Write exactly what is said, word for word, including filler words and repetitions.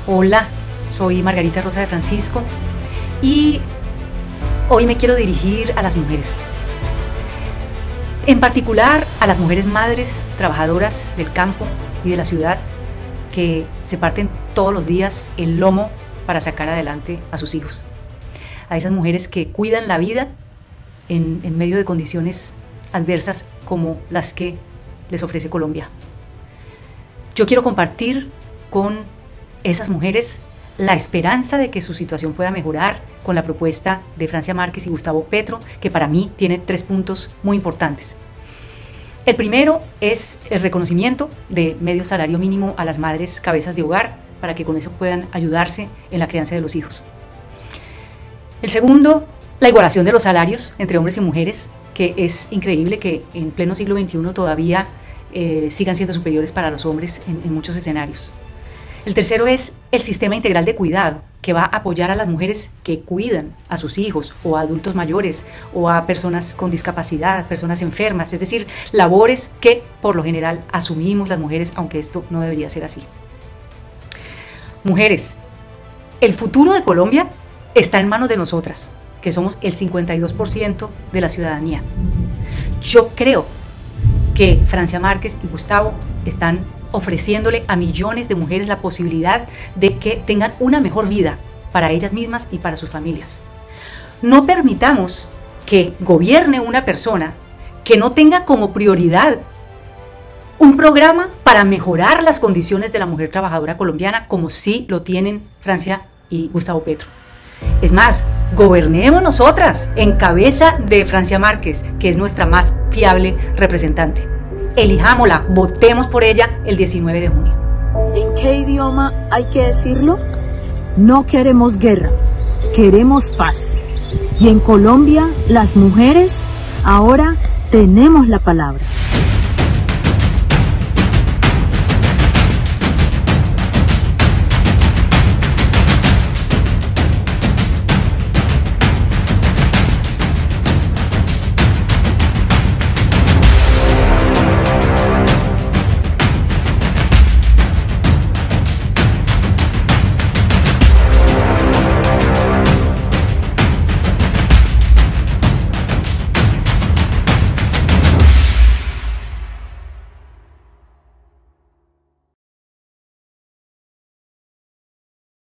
Hola, soy Margarita Rosa de Francisco y hoy me quiero dirigir a las mujeres. En particular a las mujeres madres, trabajadoras del campo y de la ciudad que se parten todos los días el lomo para sacar adelante a sus hijos. A esas mujeres que cuidan la vida en, en medio de condiciones adversas como las que les ofrece Colombia. Yo quiero compartir con esas mujeres la esperanza de que su situación pueda mejorar con la propuesta de Francia Márquez y Gustavo Petro, que para mí tiene tres puntos muy importantes. El primero es el reconocimiento de medio salario mínimo a las madres cabezas de hogar para que con eso puedan ayudarse en la crianza de los hijos. El segundo, la igualación de los salarios entre hombres y mujeres, que es increíble que en pleno siglo veintiuno todavía eh, sigan siendo superiores para los hombres en, en muchos escenarios. El tercero es el sistema integral de cuidado, que va a apoyar a las mujeres que cuidan a sus hijos o a adultos mayores o a personas con discapacidad, personas enfermas, es decir, labores que por lo general asumimos las mujeres, aunque esto no debería ser así. Mujeres, el futuro de Colombia está en manos de nosotras, que somos el cincuenta y dos por ciento de la ciudadanía. Yo creo que Francia Márquez y Gustavo están ofreciéndole a millones de mujeres la posibilidad de que tengan una mejor vida para ellas mismas y para sus familias. No permitamos que gobierne una persona que no tenga como prioridad un programa para mejorar las condiciones de la mujer trabajadora colombiana, como sí lo tienen Francia y Gustavo Petro. Es más, gobernemos nosotras en cabeza de Francia Márquez, que es nuestra más fiable representante. Elijámosla, votemos por ella el diecinueve de junio. ¿En qué idioma hay que decirlo? No queremos guerra, queremos paz. Y en Colombia, las mujeres ahora tenemos la palabra.